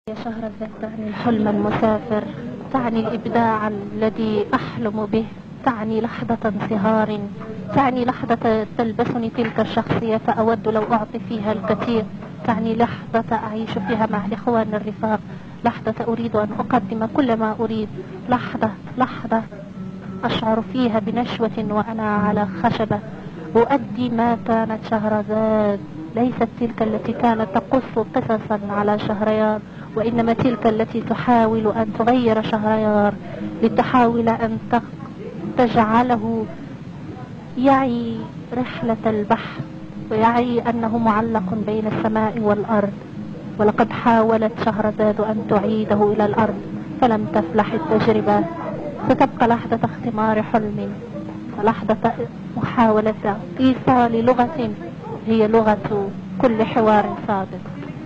يا شهرزاد تعني الحلم المسافر، تعني الإبداع الذي أحلم به، تعني لحظة انصهار، تعني لحظة تلبسني تلك الشخصية فأود لو أعطي فيها الكثير، تعني لحظة أعيش فيها مع الإخوان الرفاق، لحظة أريد أن أقدم كل ما أريد، لحظة أشعر فيها بنشوة وأنا على خشبة أؤدي ما كانت شهرزاد، ليست تلك التي كانت تقص قصصا على شهريار، وإنما تلك التي تحاول أن تغير شهريار لتحاول أن تجعله يعي رحلة البحث ويعي أنه معلق بين السماء والأرض. ولقد حاولت شهرزاد أن تعيده إلى الأرض فلم تفلح التجربة، ستبقى لحظة اختمار حلم ولحظة محاولة إيصال لغة هي لغة كل حوار صادق.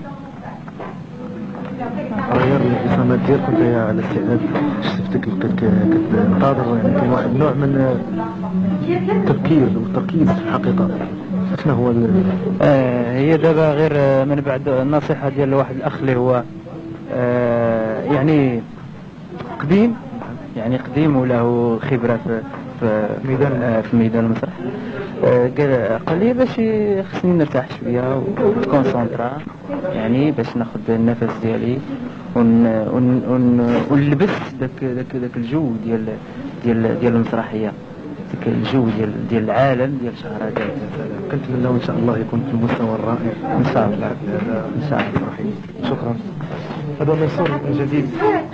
غير الابتسامات ديالك وانت على استعداد، شفتك لقيت كتنتظر، يعني كاين واحد النوع من التفكير والتركيز في الحقيقة. شنو هو هي دابا غير من بعد النصيحة ديال واحد الأخ اللي هو يعني قديم وله خبرة في ميدان المسرح. قال لي باش خصني نرتاح شويه ونكونسونطرا، يعني باش ناخذ النفس ديالي ونلبس داك الجو ديال المسرحيه، داك الجو ديال العالم ديال شهرزاد. كنتمنى ان شاء الله يكون في المستوى الرائع ان شاء الله. ان شاء الله. شكرا. هذا ميسور من جديد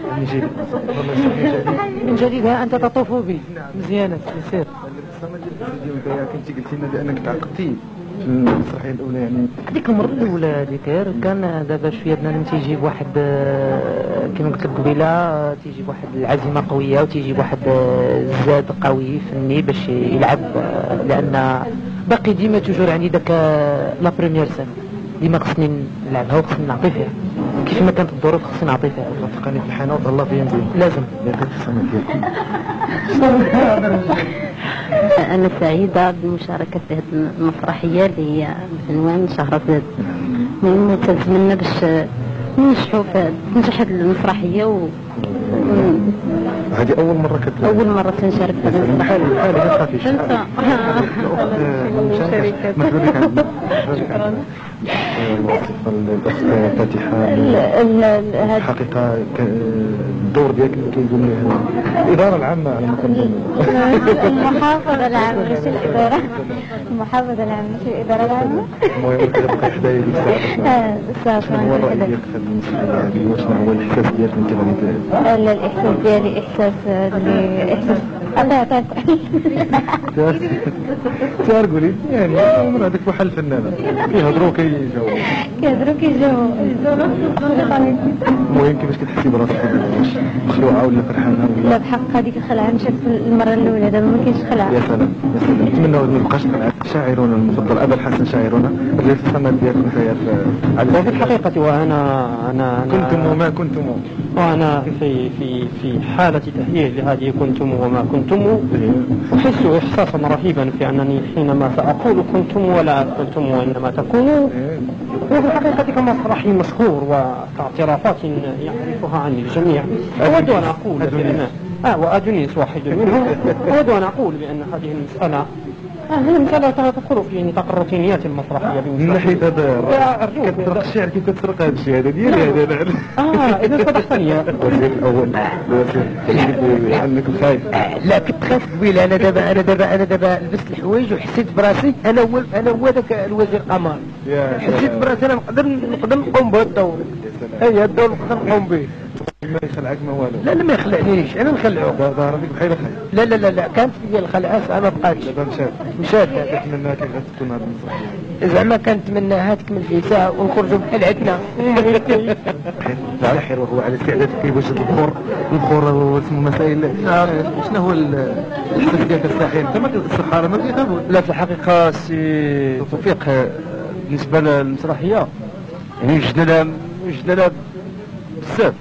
من جديد انت تطوف بي مزيانه يسير. كنتي قلتي لنا بانك تعاقبتي في المسرحيه الاولى، يعني هذيك المره الاولى هذيك كان دابا شويه بنادم تيجيب واحد كما قلت لك قبيله، تيجيب واحد العزيمه قويه وتيجيب واحد الزاد قوي فني باش يلعب، لان باقي ديما توجور عندي داك لا بريمير سين ديما خصني نلعبها وخصني نعطي فيها كيف ما كانت الظروف، خصني نعطي فيها. تلقاني في الحانوت الله فيا مزيان لازم. أنا سعيدة بالمشاركة في هذه المسرحية اللي هي بعنوان شهرزاد. نتمنى باش ننجحوا تنجح هذه المسرحية هذه أول مرة تنشارك في هذه المسرحية. ما تخافيش. الوظيفة الأخت فاتحة الحقيقة الدور ديالك كيقول لي الإدارة العامة على ما كنظن. المحافظة العامة مش الإدارة، المحافظة العامة مش الإدارة العامة. المهم كتبقى حدايا ديك الساعة. شنو هو الرأي ديالك في هذه المسألة هذه، وشنو هو الإحساس ديالك انت غادي؟ لا، الإحساس ديالي إحساس الله يعطيك. تقولي يعني عمر هذاك بحال الفنانة كيهضروا كيجاوبوا. المهم كيفاش كتحسي براسك؟ واش مخلوعة ولا فرحانة ولا؟ لا بحق هذيك الخلعة مشات في المرة الأولى، دابا ما كاينش خلعة. يا سلام نتمنى ما نبقاش خلعة. شاعرنا المفضل أبا الحسن، شاعرنا الابتسامات ديالك نتايا في الحقيقة وأنا كنتم وما كنتم، وأنا في حالة تهيئ لهذه كنتم وما كنتم، أحس إحساسا رهيبا في أنني حينما سأقول كنتم ولا كنتم وإنما تكونوا. وفي الحقيقة كمسرحي مشهور وكاعترافات يعرفها عني الجميع، أود أن أقول وأدنيس واحد منهم، أود أن أقول بأن هذه المسألة هي مسألة تدخل في نطاق الروتينيات المسرحية. من ناحية هذا كتسرق الشعر، كيف كتسرق هذا الشيء ديالي هذا؟ إذا صدقتني يا الوزير الأول عندك خايف. لا كنت خايف قبيله. انا دابا لبست الحوايج وحسيت براسي انا هو ذاك الوزير قمر. حسيت براسي انا نقدر نقوم بهذا الدور. هي الدور نقدر نقوم به. ما يخلعك ما والو. لا ما يخلعنيش، انا نخلعو. ظهر بك بحال خايف. لا كانت فيا الخلعه ما بقاتش. دابا مشات. كنتمنى كيف غتكون هذه المسرحية. زعما كنتمناها تكمل في ساعه ونخرجوا بحال عندنا. على خير وهو على استعداد كيوجد البخور واسمه مسائل. شنو هو الاحساس ديالك الصحي؟ انت ما الصحاره ما كيخافوش. لا في الحقيقة سي توفيق، بالنسبة للمسرحية يعني وجدنا لها بزاف،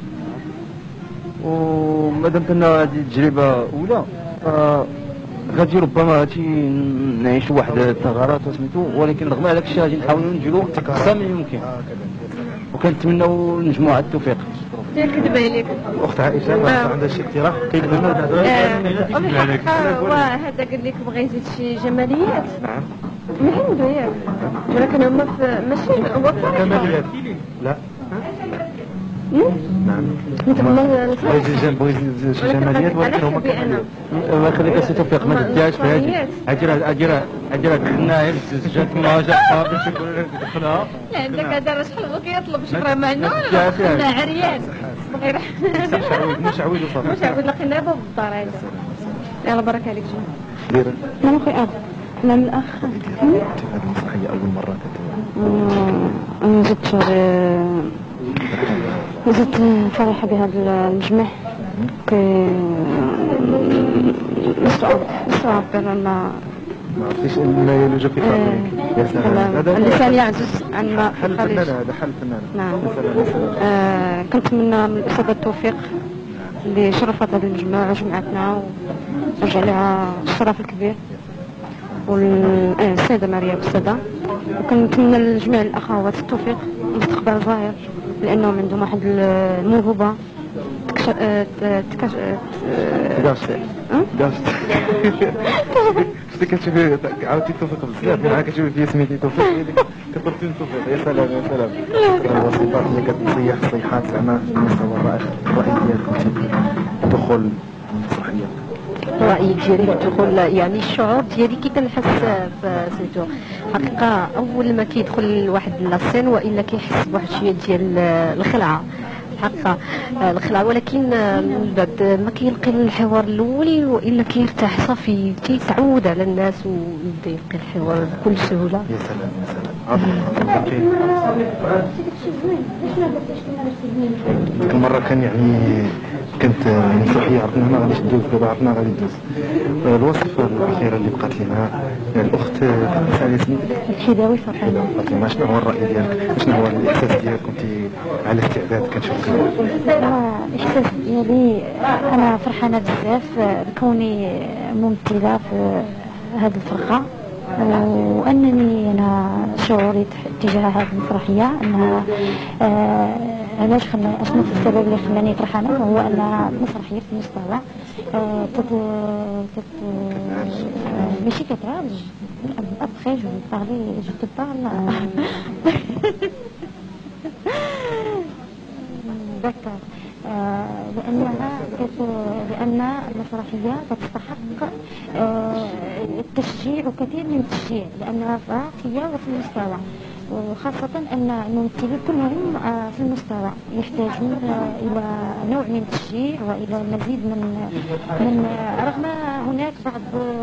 ومادام كنا هذه التجربة أولى غادي ربما غادي نعيشوا واحد الثغرات وسميتو، ولكن رغم هذاك الشيء غادي نحاولوا نديروا أقصى ما يمكن. وكنتمناو نجمعوا على التوفيق. كذب عليك اخت عائشه عندها شي اقتراح كيف وهذا قال لك بغى يزيد شي جماليات. نعم من عنده ياك ولكن هما ماشي هو جماليات لا نعم بغى يزيد شي جماليات ولكن هما كماليات. الله يخليك سي توفيق ما تديهاش في هذه اجرها دخلناها هي جات مواجهه باش يقولوا لك دخلها. لا عندك هذا شحال هو كيطلب شكرا معنا ولا دخلنا عريان غير مش عويد وصافي مش عاود لقينا باب الدار هذا. يلا بركة عليك جي دير انا اخي اب انا من الاخ هذه المسرحيه اول مره انا زدت فرحة بهذا المجمع صعب لأن ما عرفتيش ما يلوج في فضلك. يا سلام هذا اللسان يعجز عن حل الفنان. هذا حل الفنان. نعم كنتمنى من الأستاذ التوفيق اللي شرفت هذا المجمع وجمعتنا ورجع لها الشرف الكبير والسيدة مريم السادة، وكنتمنى لجميع الأخوات التوفيق والاستقبال ظاهر لأنهم عندهم واحد الموهبة كتشوفي عاودتي توفيق بزاف معاك كتشوفي فيا سميتي توفيق كطلبتي توفيق. يا سلام يا سلام. الوصفات اللي كتصيح صيحات زعما في المستوى الرأي ديالكم في دخول المسرحيات. رأيك ديالي الدخول يعني الشعور ديالي كي كنحس سيتو حقيقة أول ما كيدخل واحد لاسين وإلا كيحس بواحد شوية ديال الخلعة حقا الخلعة، ولكن من بعد ما كيلقي الحوار الأول وإلا كيرتاح صافي كيتعود على الناس ويبدا يلقي الحوار بكل سهولة. يا سلام يا سلام. ديك المرة كان يعني كانت المسرحية عرفنا ما غاديش تدوز دابا عرفنا غادي تدوز. الوصفة الأخيرة اللي بقات لنا الأخت سالي سميتك الحداوي فاطمة. فاطمة شنو هو الرأي ديالك؟ شنو هو الإحساس ديالك كنت على استعداد كنشوف الإحساس ديالي أنا فرحانة بزاف بكوني ممثلة في هذه الفرقة، وأنني أنا شعوري تجاه هذه المسرحية أنها علاش شنو السبب اللي خلاني فرحانة هو أن مسرحية في المستوى ماشي كتعالج. Après je vais parler, je te parle. D'accord. لأن المسرحية تستحق التشجيع وكثير من التشجيع لأنها راقية وفي المستوى، وخاصة أن الممثلين كلهم في المستوى يحتاجون إلى نوع من التشجيع وإلى مزيد من رغم هناك بعض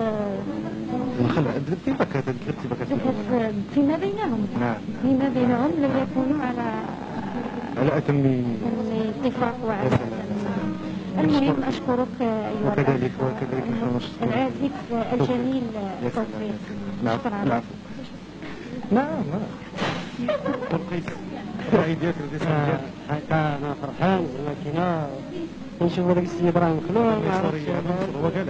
فيما بينهم لم يكونوا على أتم اتفاق وعلى المهم أشكرك أيها وكذلك العازف الجميل توفيق. شكرا. نعم والقيس الرأي ديالك أنا فرحان ولكن نشوف هذاك السيد إبراهيم خلوع ما عرفتش هو قال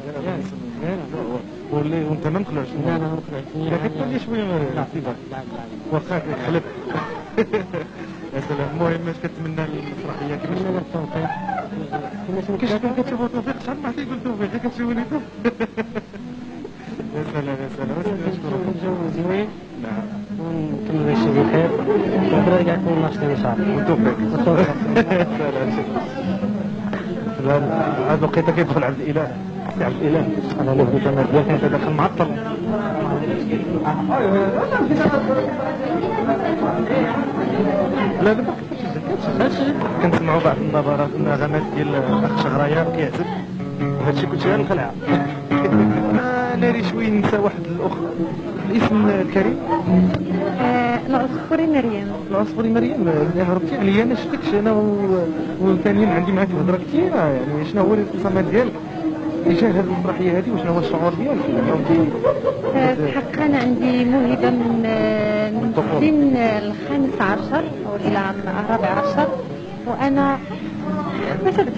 واللي وانت ما مخلعش. لا أنا ما مخلعش لكن تقول لي شوية واخا حلب. يا سلام. المهم اش كتمنى المسرحية كيفاش نتمنى التوفيق كيفاش كتشوفوا توفيق شحال ما عرفتي يقول توفيق كتشوفوني توفيق. يا سلام يا سلام. الجو زوين. نعم ونكمل هادشي بخير ونقدر كاع نكون ناشطين ان شاء الله. والتوفيق. هذا الوقيته كيدخل عبد الإله. عبد الإله انا اللي بغيت انا ديالك انت داخل معطل. لا دابا كنسمعوا بعض النبرات النغمات ديال الاخ شغرايا كيعزف وهادشي كلشي غير الخلعه. ناري شوي ننسى واحد الاخ الاسم الكريم العصفوري مريم. العصفوري مريم اللي هربتي عليا انا شفتكش انا والثانيين عندي معاك هضره كثيره يعني شنو هو الانقسامات ديالك تجاه هذه المسرحيه هذه وشنو هو الشعور ديالك؟ حقا عندي موهبه من سن الخامس عشر او الى الرابع عشر وانا ما تبت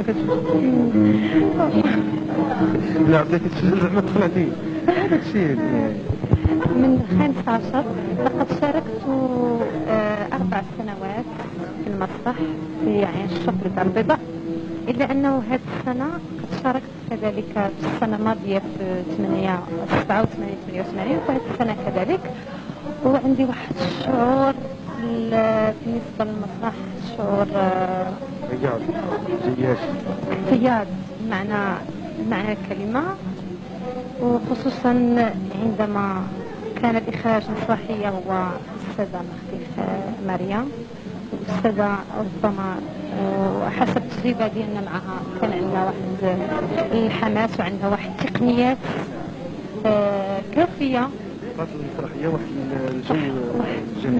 لا بديتي تسجل زعما طلعتي هذاك الشيء من الخامس عشر لقد شاركت 4 سنوات في المسرح في عين الشفرة تاع البيضاء، إلا أنه هذه السنة قد شاركت كذلك في السنة الماضية في 87 88 وهذه السنة كذلك. وعندي واحد الشعور بالنسبة للمسرح، شعور اقتياد معنى الكلمة، وخصوصا عندما كان الإخراج المسرحية هو الأستاذة مختلف مريم، الأستاذة ربما وحسب التجربة ديالنا معها كان عندنا واحد الحماس وعندنا واحد التقنيات كافية. المسرحية واحد الجو جميل.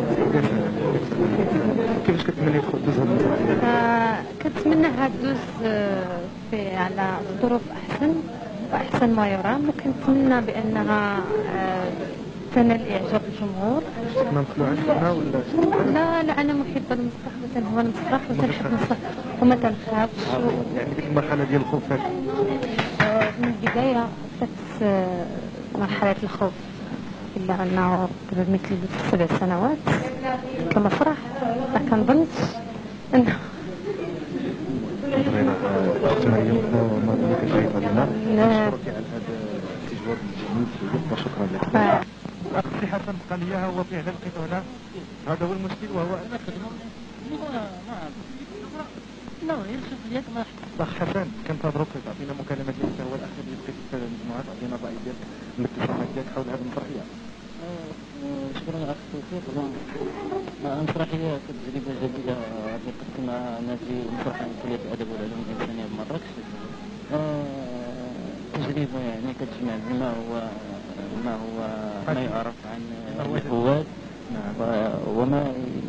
كيفاش كتمنى دوز هاد المسرحية؟ كنتمناها دوز على ظروف أحسن وأحسن ما يرام، وكنتمنى بأنها تنال إعجاب الجمهور. ما مخلوعاش هنا ولا؟ لا أنا محبة للمسرح وتنهوى المسرح وتنحب المسرح وما تنخافش. يعني ديك المرحلة ديال الخوف فات؟ من البداية فات مرحلة الخوف، إلا أنه مثل 7 سنوات كمسرح ما كنظنش أنه أخت مريم ما كتعيط علينا. نشكرك على هذا التجوال الجميل وشكرا لك. أخي حسن قال لي هو فعلا لقيت هنا هذا هو المشكل، وهو أن خدمة لا غير شوف ليك ما أخ حسن كنتظروك تعطينا مكالمة ديالك، هو الأخ اللي لقيت في المجموعة، تعطينا الرأي ديالك الاتصالات ديالك حول هذه المسرحية. شكرا أخ توفيق. المسرحية تجربة جديدة قدمها نادي المسرح من كلية الأدب والعلوم الإنسانية بمراكش. تجربة يعني كتجمع ما يعرف عن الهواة وما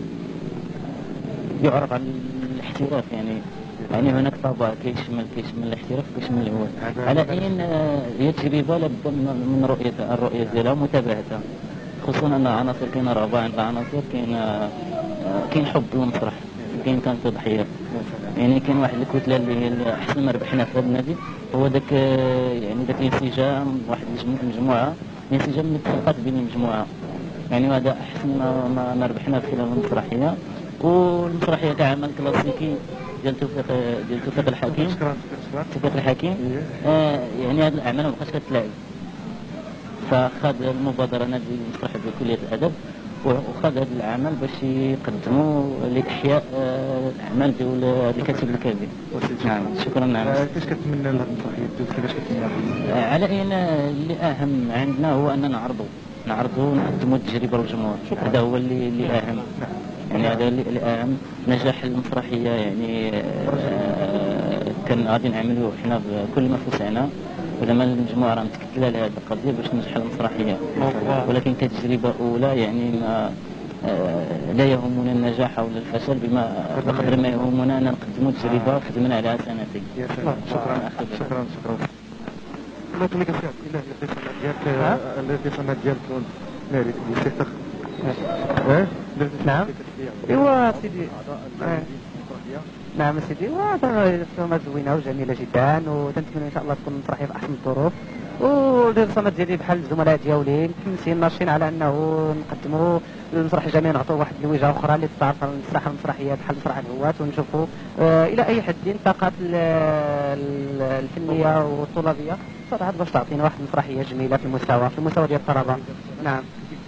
يعرف عن الاحتراف، يعني هناك طابع كيشمل الاحتراف وكيشمل الهواة. على أين هي تجربة لابد من الرؤية ديالها ومتابعتها، خصوصا أن عناصر كاين رغبة عند العناصر، كاين حب للمسرح، كاين تضحية. يعني كاين واحد الكتلة اللي أحسن ما ربحنا في هذا النادي هو داك الانسجام، واحد المجموعة الانسجام اللي تخلقت بين المجموعة، يعني هذا أحسن ما ربحنا في خلال المسرحية. والمسرحية كعمل كلاسيكي ديال توفيق الحكيم. يعني هذه الأعمال ما بقاش كتلعب، فخذ المبادرة نادي المسرح بكلية الأدب وخذ هذا العمل باش يقدموا لإحياء الأعمال ديال الكاتب الكبير. نعم شكرا. نعم كيفاش كتمنى هذه المسرحية كيفاش كتمنى؟ على أن اللي أهم عندنا هو أننا نعرضوا ونقدموا التجربة للجمهور، هذا هو اللي أهم. يعني هذا اللي أهم. نجاح المسرحية يعني كان غادي نعملوا حنا بكل ما في وسعنا، ولما المجموعة راه متكتلة لهذه القضية باش تنجح المسرحية، ولكن كتجربة أولى يعني لا يهمنا النجاح أو الفشل بقدر ما يهمنا أن نقدموا تجربة خدمنا عليها سنتين. شكرا. لا تقول لك إلا الاتصالات ديالك ناري سيتخ. نعم ايوا سيدي. نعم سيدي، وهذا زوينه وجميله جدا، وتنتمنى ان شاء الله تكون مسرحيه في احسن الظروف، والرسومات ديالي بحال الزملاء ديالي متمسين ناشطين على انه نقدموا المسرح الجميع، نعطوا واحد الوجهه اخرى اللي تتعرف على المسرح المسرحيه بحال مسرح الهواة، ونشوفوا الى اي حد الطاقات الفنيه والطلابيه صراحه باش تعطينا واحد المسرحيه جميله في المستوى ديال الطلبه. نعم.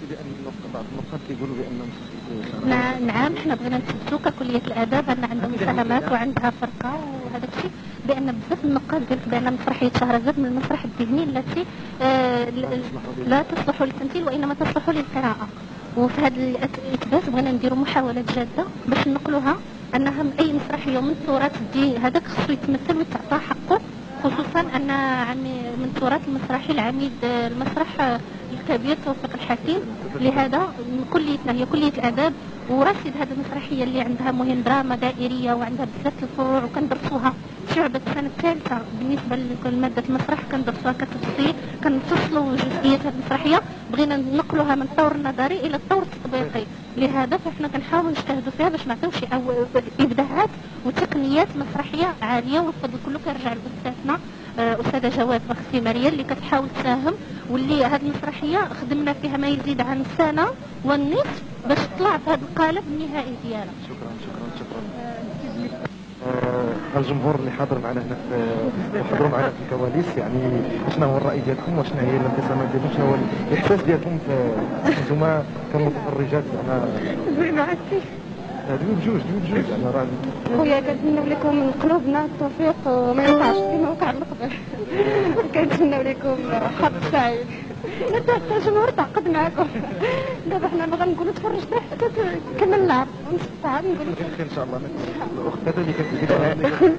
نعم احنا بغينا نثبتوا ككلية الآداب أن عندها مساهمات وعندها فرقة وهذا الشيء، بأن بزاف النقاد قالت بأن مسرحية شهرزاد من المسرح الذهني التي لا تصلح للتمثيل وإنما تصلح للقراءة. وفي هذا الإثبات بغينا نديروا محاولات جادة باش نقولوها أنها أي مسرحية من تراث هذاك خصو يتمثل ويتعطى حقه، خصوصا أن من تراث المسرحي العميد المسرح الكبير توفيق الحكيم. لهذا كليتنا هي كلية الآداب ورصد هذه المسرحية اللي عندها مهم دراما دائرية وعندها بزاف الفروع، وكندرسوها شعبة السنة الثالثة بالنسبة لمادة المسرح، كندرسوها كتفصيل، كنفصلوا جزئيات هذه المسرحية، بغينا ننقلوها من الطور النظري إلى الطور التطبيقي. لهذا فإحنا كنحاولوا نجتهدوا فيها باش نعطيو شي إبداعات وتقنيات مسرحية عالية، والفضل كله كيرجع لأستاذنا أستاذة جواد بختي مريم اللي كتحاول تساهم، واللي هذه المسرحية خدمنا فيها ما يزيد عن سنة والنصف باش تطلع في هذا القالب النهائي ديالها. شكرا شكرا شكرا. الجمهور اللي حاضر معنا هنا وحضروا معنا في الكواليس، يعني شنو هو الرأي ديالكم وشنو هي الانقسامات ديالكم، شنو هو الإحساس ديالكم انتم كمتفرجات؟ أنا زوين عرفتي بجوج أنا راه خويا كنتمنوا لكم من قلوبنا التوفيق وما يوقعش كما وقع من قبل. كنتمنوا لكم حظ سعيد. حتى الجمهور تعقد معكم. دابا حنا ما غنقولوا تفرجنا حتى كمل اللعب ونستطاع نقول ان شاء الله. الاخت هذا اللي كتزيد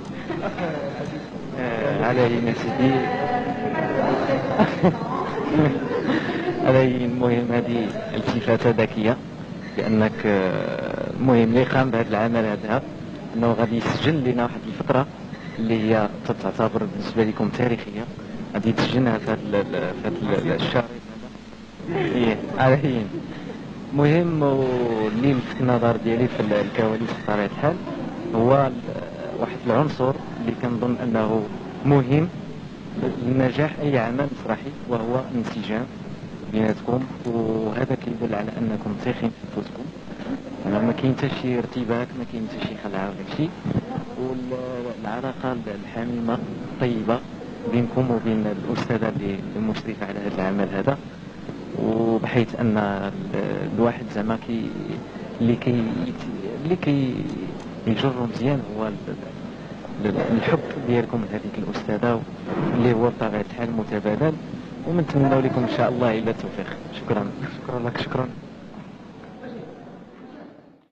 على يا سيدي. على المهم هذه التفاتة ذكية، لأنك المهم اللي قام بهذا العمل هذا أنه غادي يسجل لنا واحد الفترة اللي هي تعتبر بالنسبة لكم تاريخية، غادي تسجلها في هذا الشهر هذا. على هي مهم. واللي لفت النظر ديالي في الكواليس بطبيعة الحال هو واحد العنصر اللي كنظن أنه مهم لنجاح أي عمل مسرحي، وهو الانسجام بيناتكم، وهذا كيدل على أنكم ثقين في أنفسكم. ما كاين حتى شي ارتباك، ما كاين حتى شي خلعة ولا شي، والعلاقة الحميمة الطيبة بينكم وبين الأستاذة اللي مشرفة على هذا العمل هذا، وبحيث أن الواحد زعما اللي كي يجر مزيان هو الحب ديالكم لهذيك الأستاذة اللي هو بطبيعة الحال متبادل، ونتمنى لكم إن شاء الله إلى التوفيق. شكرا. شكرا لك. شكرا.